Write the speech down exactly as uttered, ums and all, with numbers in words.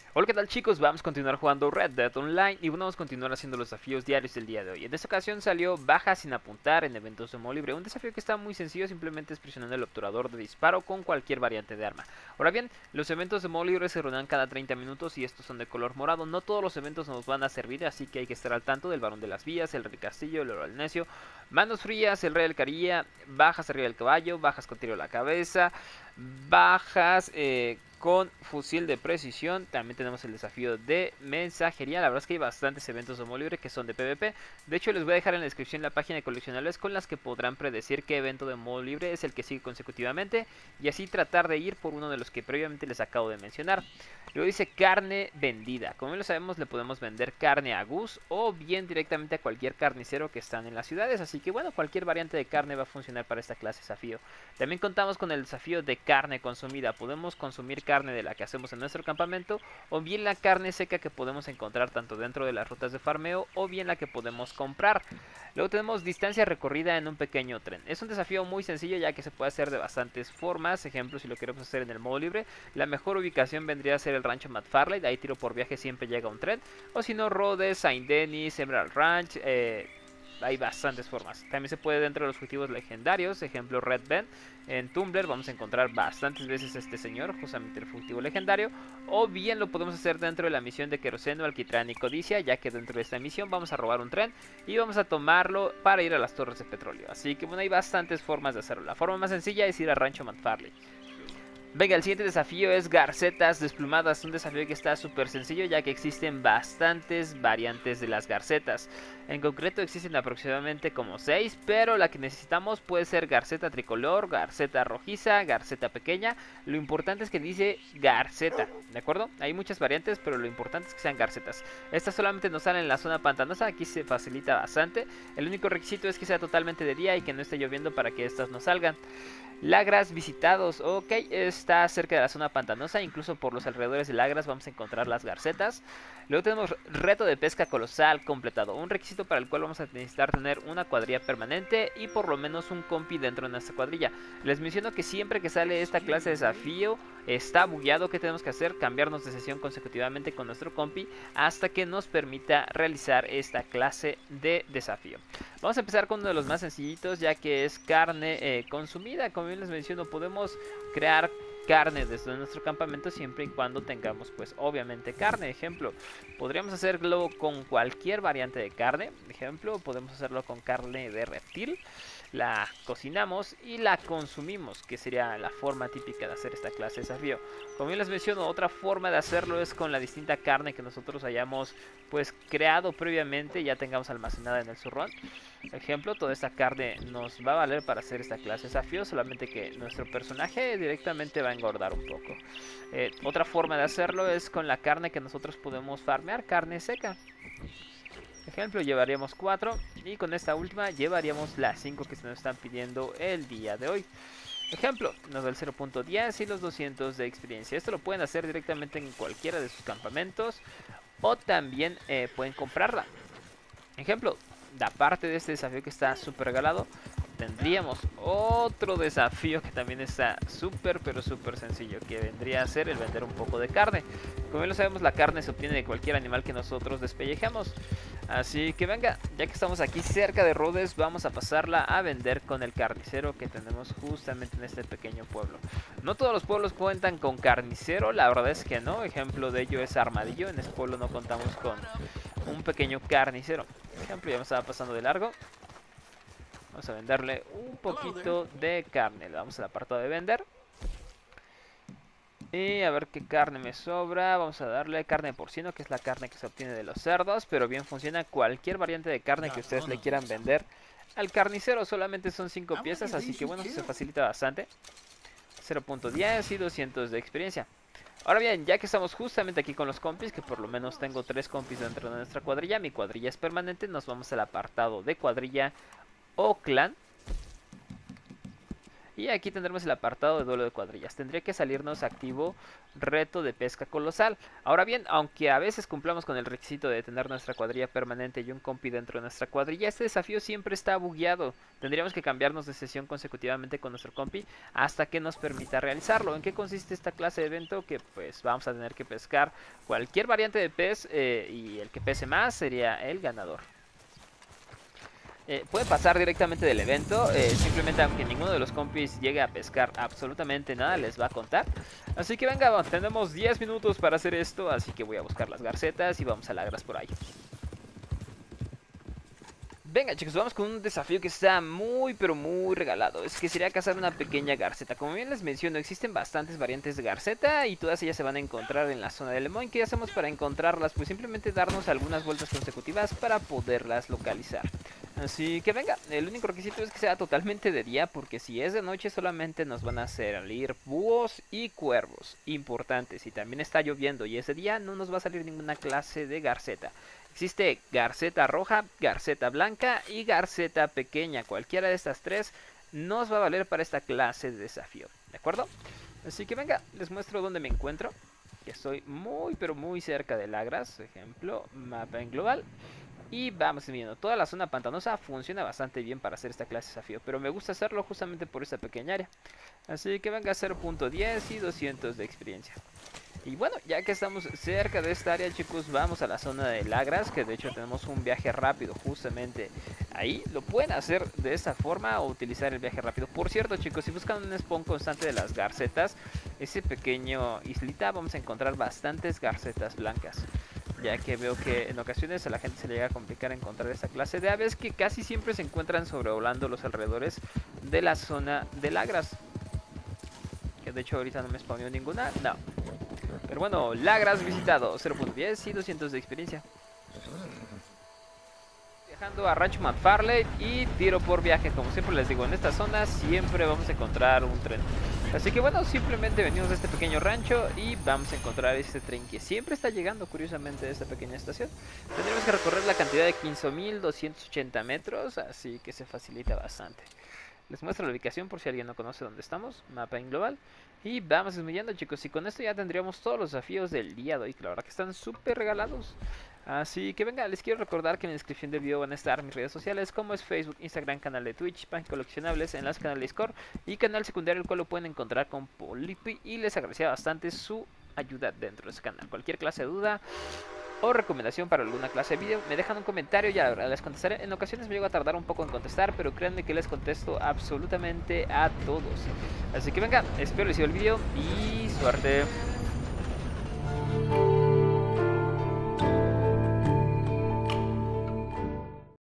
Hola, ¿qué tal, chicos? Vamos a continuar jugando Red Dead Online y vamos a continuar haciendo los desafíos diarios del día de hoy. En esta ocasión salió baja sin apuntar en eventos de modo libre, un desafío que está muy sencillo, simplemente es presionando el obturador de disparo con cualquier variante de arma. Ahora bien, los eventos de modo libre se rodean cada treinta minutos y estos son de color morado. No todos los eventos nos van a servir, así que hay que estar al tanto del Barón de las Vías, el Rey Castillo, el Oro del Necio, Manos Frías, el Rey del Carilla, bajas arriba del caballo, bajas con tiro a la cabeza, bajas eh, con fusil de precisión. También tenemos el desafío de mensajería. La verdad es que hay bastantes eventos de modo libre que son de PvP. De hecho, les voy a dejar en la descripción la página de coleccionables con las que podrán predecir qué evento de modo libre es el que sigue consecutivamente y así tratar de ir por uno de los que previamente les acabo de mencionar. Luego dice carne vendida. Como lo sabemos, le podemos vender carne a Gus o bien directamente a cualquier carnicero que están en las ciudades. Así que bueno, cualquier variante de carne va a funcionar para esta clase de desafío. También contamos con el desafío de carne consumida. Podemos consumir carne de la que hacemos en nuestro campamento o bien la carne seca que podemos encontrar tanto dentro de las rutas de farmeo o bien la que podemos comprar. Luego tenemos distancia recorrida en un pequeño tren. Es un desafío muy sencillo ya que se puede hacer de bastantes formas. Ejemplo, si lo queremos hacer en el modo libre, la mejor ubicación vendría a ser el rancho McFarlane. Ahí tiro por viaje siempre llega un tren. O si no, Rhodes, Saint Denis, Emerald Ranch. Eh, hay bastantes formas. También se puede dentro de los objetivos legendarios. Ejemplo, Red Bend. En Tumblr vamos a encontrar bastantes veces a este señor, justamente el fugitivo legendario. O bien lo podemos hacer dentro de la misión de Queroseno, Alquitrán y Codicia, ya que dentro de esta misión vamos a robar un tren y vamos a tomarlo para ir a las torres de petróleo. Así que bueno, hay bastantes formas de hacerlo. La forma más sencilla es ir al rancho McFarlane. Venga, el siguiente desafío es garcetas desplumadas, un desafío que está súper sencillo ya que existen bastantes variantes de las garcetas. En concreto existen aproximadamente como seis, pero la que necesitamos puede ser garceta tricolor, garceta rojiza, garceta pequeña. Lo importante es que dice garceta, ¿de acuerdo? Hay muchas variantes, pero lo importante es que sean garcetas. Estas solamente nos salen en la zona pantanosa, aquí se facilita bastante. El único requisito es que sea totalmente de día y que no esté lloviendo para que estas nos salgan. Lagras visitados, ok, está cerca de la zona pantanosa, incluso por los alrededores de Lagras vamos a encontrar las garcetas. Luego tenemos reto de pesca colosal completado, un requisito para el cual vamos a necesitar tener una cuadrilla permanente y por lo menos un compi dentro de nuestra cuadrilla. Les menciono que siempre que sale esta clase de desafío está bugueado. ¿Qué tenemos que hacer? Cambiarnos de sesión consecutivamente con nuestro compi hasta que nos permita realizar esta clase de desafío. Vamos a empezar con uno de los más sencillitos, ya que es carne eh, consumida. Como bien les menciono, podemos crear carne desde nuestro campamento siempre y cuando tengamos pues obviamente carne. Ejemplo, podríamos hacerlo con cualquier variante de carne. Ejemplo, podemos hacerlo con carne de reptil. La cocinamos y la consumimos, que sería la forma típica de hacer esta clase de desafío. Como bien les menciono, otra forma de hacerlo es con la distinta carne que nosotros hayamos pues creado previamente, ya tengamos almacenada en el zurrón. Ejemplo, toda esta carne nos va a valer para hacer esta clase de desafío, solamente que nuestro personaje directamente va a engordar un poco. Eh, otra forma de hacerlo es con la carne que nosotros podemos farmear, carne seca. Ejemplo, llevaríamos cuatro y con esta última llevaríamos las cinco que se nos están pidiendo el día de hoy. Ejemplo, nos da el cero punto diez y los doscientos de experiencia. Esto lo pueden hacer directamente en cualquiera de sus campamentos o también eh, pueden comprarla. Ejemplo, aparte de este desafío que está súper regalado, tendríamos otro desafío que también está súper pero súper sencillo, que vendría a ser el vender un poco de carne. Como bien lo sabemos, la carne se obtiene de cualquier animal que nosotros despellejemos. Así que venga, ya que estamos aquí cerca de Rhodes, vamos a pasarla a vender con el carnicero que tenemos justamente en este pequeño pueblo. No todos los pueblos cuentan con carnicero, la verdad es que no. Ejemplo de ello es Armadillo, en este pueblo no contamos con un pequeño carnicero. Por ejemplo, ya me estaba pasando de largo. Vamos a venderle un poquito de carne. Le damos al apartado de vender. Y a ver qué carne me sobra. Vamos a darle carne de porcino, que es la carne que se obtiene de los cerdos. Pero bien funciona cualquier variante de carne que ustedes le quieran vender al carnicero. Solamente son cinco piezas, así que bueno, se facilita bastante. cero punto diez y doscientos de experiencia. Ahora bien, ya que estamos justamente aquí con los compis, que por lo menos tengo tres compis dentro de nuestra cuadrilla, mi cuadrilla es permanente, nos vamos al apartado de cuadrilla o clan. Y aquí tendremos el apartado de duelo de cuadrillas. Tendría que salirnos activo reto de pesca colosal. Ahora bien, aunque a veces cumplamos con el requisito de tener nuestra cuadrilla permanente y un compi dentro de nuestra cuadrilla, este desafío siempre está bugueado. Tendríamos que cambiarnos de sesión consecutivamente con nuestro compi hasta que nos permita realizarlo. ¿En qué consiste esta clase de evento? Que pues vamos a tener que pescar cualquier variante de pez eh, y el que pese más sería el ganador. Eh, puede pasar directamente del evento, eh, simplemente aunque ninguno de los compis llegue a pescar absolutamente nada, les va a contar. Así que venga, bueno, tenemos diez minutos para hacer esto, así que voy a buscar las garcetas y vamos a lagras por ahí. Venga chicos, vamos con un desafío que está muy pero muy regalado. Es que sería cazar una pequeña garceta. Como bien les menciono, existen bastantes variantes de garceta y todas ellas se van a encontrar en la zona de Lemoyne. ¿Qué hacemos para encontrarlas? Pues simplemente darnos algunas vueltas consecutivas para poderlas localizar. Así que venga, el único requisito es que sea totalmente de día, porque si es de noche solamente nos van a salir búhos y cuervos. Importante, si también está lloviendo y es de día no nos va a salir ninguna clase de garceta. Existe garceta roja, garceta blanca y garceta pequeña. Cualquiera de estas tres nos va a valer para esta clase de desafío, ¿de acuerdo? Así que venga, les muestro dónde me encuentro. Que estoy muy pero muy cerca de Lagras, ejemplo, mapa en global. Y vamos viendo, toda la zona pantanosa funciona bastante bien para hacer esta clase de desafío, pero me gusta hacerlo justamente por esta pequeña área. Así que venga a cero punto diez y doscientos de experiencia. Y bueno, ya que estamos cerca de esta área chicos, vamos a la zona de Lagras, que de hecho tenemos un viaje rápido justamente ahí. Lo pueden hacer de esta forma o utilizar el viaje rápido. Por cierto chicos, si buscan un spawn constante de las garcetas, ese pequeño islita, vamos a encontrar bastantes garcetas blancas. Ya que veo que en ocasiones a la gente se le llega a complicar encontrar esta clase de aves que casi siempre se encuentran sobrevolando los alrededores de la zona de Lagras. Que de hecho ahorita no me spawneó ninguna, no. Pero bueno, Lagras visitado, cero punto diez y doscientos de experiencia. Viajando a Rancho McFarlane y tiro por viaje. Como siempre les digo, en esta zona siempre vamos a encontrar un tren. Así que bueno, simplemente venimos a este pequeño rancho y vamos a encontrar este tren que siempre está llegando curiosamente a esta pequeña estación. Tendremos que recorrer la cantidad de quince mil doscientos ochenta metros, así que se facilita bastante. Les muestro la ubicación por si alguien no conoce dónde estamos, mapa en global. Y vamos disminuyendo chicos, y con esto ya tendríamos todos los desafíos del día de hoy, que la verdad que están súper regalados. Así que venga, les quiero recordar que en la descripción del video van a estar mis redes sociales, como es Facebook, Instagram, canal de Twitch, Pan Coleccionables, enlace canal de Discord y canal secundario, el cual lo pueden encontrar con Polipi. Y les agradecería bastante su ayuda dentro de ese canal. Cualquier clase de duda o recomendación para alguna clase de video, me dejan un comentario y a la verdad les contestaré. En ocasiones me llego a tardar un poco en contestar, pero créanme que les contesto absolutamente a todos. Así que venga, espero les sirva el video y suerte.